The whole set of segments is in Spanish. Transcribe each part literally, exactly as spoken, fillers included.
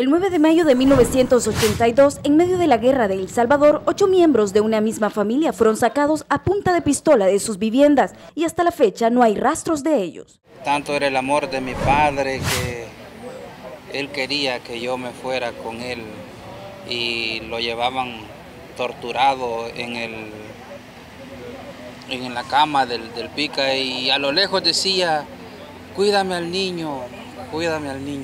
El nueve de mayo de mil novecientos ochenta y dos, en medio de la guerra de El Salvador, ocho miembros de una misma familia fueron sacados a punta de pistola de sus viviendas y hasta la fecha no hay rastros de ellos. Tanto era el amor de mi padre que él quería que yo me fuera con él y lo llevaban torturado en, el, en la cama del, del pica y a lo lejos decía, cuídame al niño, cuídame al niño.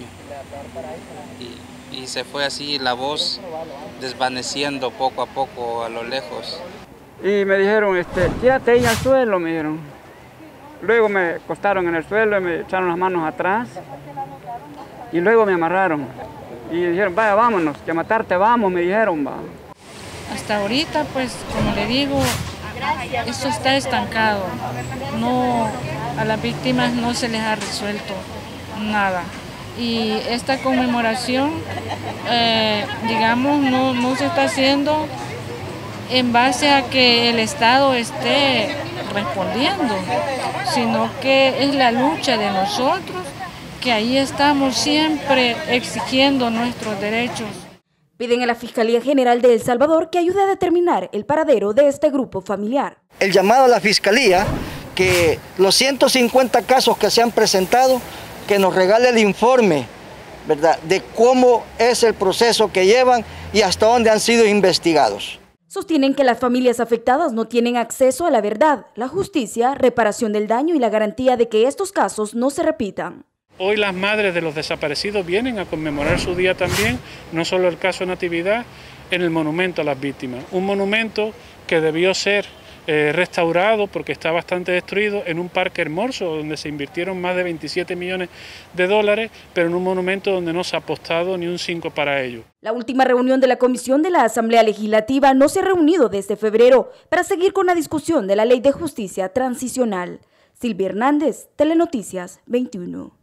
Y, y se fue así la voz desvaneciendo poco a poco a lo lejos. Y me dijeron, este, tírate ahí al suelo, me dijeron. Luego me acostaron en el suelo y me echaron las manos atrás. Y luego me amarraron. Y dijeron, vaya, vámonos, que a matarte vamos, me dijeron, va. Hasta ahorita, pues, como le digo, esto está estancado. No, a las víctimas no se les ha resuelto nada. Y esta conmemoración, eh, digamos, no, no se está haciendo en base a que el Estado esté respondiendo, sino que es la lucha de nosotros, que ahí estamos siempre exigiendo nuestros derechos. Piden a la Fiscalía General de El Salvador que ayude a determinar el paradero de este grupo familiar. El llamado a la Fiscalía, que los ciento cincuenta casos que se han presentado, que nos regale el informe, ¿verdad?, de cómo es el proceso que llevan y hasta dónde han sido investigados. Sostienen que las familias afectadas no tienen acceso a la verdad, la justicia, reparación del daño y la garantía de que estos casos no se repitan. Hoy las madres de los desaparecidos vienen a conmemorar su día también, no solo el caso Natividad, en el monumento a las víctimas. Un monumento que debió ser eh, restaurado porque está bastante destruido en un parque hermoso donde se invirtieron más de veintisiete millones de dólares, pero en un monumento donde no se ha apostado ni un cinco para ello. La última reunión de la Comisión de la Asamblea Legislativa no se ha reunido desde febrero para seguir con la discusión de la Ley de Justicia Transicional. Silvia Hernández, Telenoticias veintiuno.